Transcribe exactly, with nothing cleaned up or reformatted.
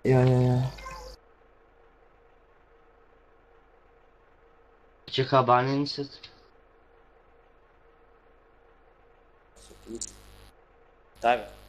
Jo, jo, jo. Čia ką baninsit? Supys. Tave.